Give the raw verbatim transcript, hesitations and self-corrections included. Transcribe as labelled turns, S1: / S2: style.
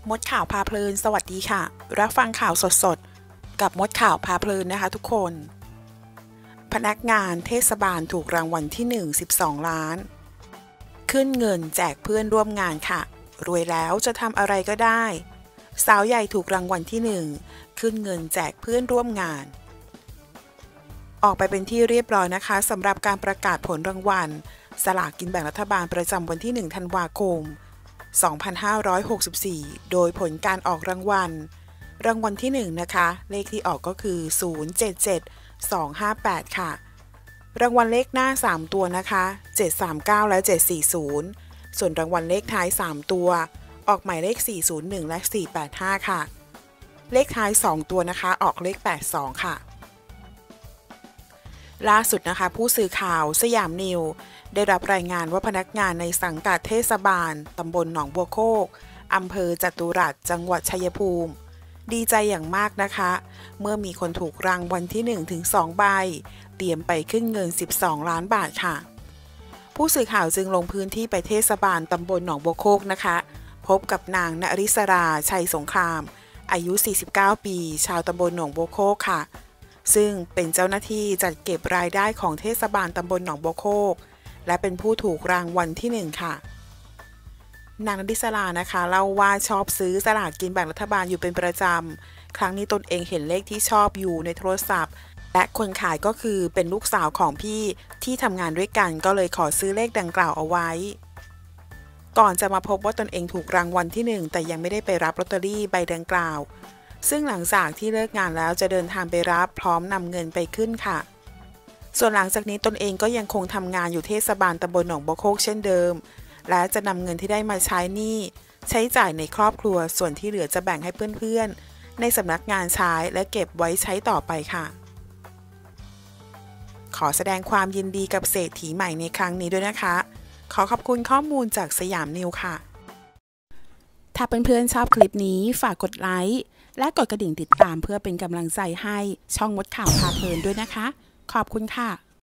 S1: มดข่าวพาเพลินสวัสดีค่ะรับฟังข่าวสดๆกับมดข่าวพาเพลินนะคะทุกคนพนักงานเทศบาลถูกรางวัลที่หนึ่ง สิบสองล้านขึ้นเงินแจกเพื่อนร่วมงานค่ะรวยแล้วจะทำอะไรก็ได้สาวใหญ่ถูกรางวัลที่หนึ่งขึ้นเงินแจกเพื่อนร่วมงานออกไปเป็นที่เรียบร้อยนะคะสำหรับการประกาศผลรางวัลสลากกินแบ่งรัฐบาลประจำวันที่หนึ่งธันวาคมสองพันห้าร้อยหกสิบสี่โดยผลการออกรางวัลรางวัลที่หนึ่งนะคะเลขที่ออกก็คือศูนย์ เจ็ด เจ็ด สอง ห้า แปดค่ะรางวัลเลขหน้าสามตัวนะคะเจ็ด สาม เก้าและเจ็ด สี่ ศูนย์ส่วนรางวัลเลขท้ายสามตัวออกหมายเลขสี่ ศูนย์ หนึ่งและสี่ แปด ห้าค่ะเลขท้ายสองตัวนะคะออกเลขแปด สองค่ะล่าสุดนะคะผู้สื่อข่าวสยามนิวได้รับรายงานว่าพนักงานในสังกัดเทศบาลตำบลหนองบัวโคกอำเภอจตุรัสจังหวัดชัยภูมิดีใจอย่างมากนะคะเมื่อมีคนถูกรางวัลที่ หนึ่งถึงสอง ใบเตรียมไปขึ้นเงินสิบสองล้านบาทค่ะผู้สื่อข่าวจึงลงพื้นที่ไปเทศบาลตำบลหนองบัวโคกนะคะพบกับนางณริศราชัยสงครามอายุสี่สิบเก้าปีชาวตำบลหนองบัวโคกค่ะซึ่งเป็นเจ้าหน้าที่จัดเก็บรายได้ของเทศบาลตำบลหนองบัวโคกและเป็นผู้ถูกรางวัลที่หนึ่งค่ะนางณริศรานะคะเล่าว่าชอบซื้อสลากกินแบ่งรัฐบาลอยู่เป็นประจำครั้งนี้ตนเองเห็นเลขที่ชอบอยู่ในโทรศัพท์และคนขายก็คือเป็นลูกสาวของพี่ที่ทำงานด้วยกันก็เลยขอซื้อเลขดังกล่าวเอาไว้ก่อนจะมาพบว่าตนเองถูกรางวัลที่หนึ่งแต่ยังไม่ได้ไปรับลอตเตอรี่ใบดังกล่าวซึ่งหลังจากที่เลิกงานแล้วจะเดินทางไปรับพร้อมนำเงินไปขึ้นค่ะส่วนหลังจากนี้ตนเองก็ยังคงทำงานอยู่เทศบาลตำบลหนองบัวโคกเช่นเดิมและจะนำเงินที่ได้มาใช้หนี้ใช้จ่ายในครอบครัวส่วนที่เหลือจะแบ่งให้เพื่อนๆในสำนักงานใช้และเก็บไว้ใช้ต่อไปค่ะขอแสดงความยินดีกับเศรษฐีใหม่ในครั้งนี้ด้วยนะคะขอขอบคุณข้อมูลจากสยามนิวค่ะถ้าเพื่อนๆชอบคลิปนี้ฝากกดไลค์และกดกระดิ่งติดตามเพื่อเป็นกำลังใจให้ช่องมดข่าวพาเพลินด้วยนะคะขอบคุณค่ะ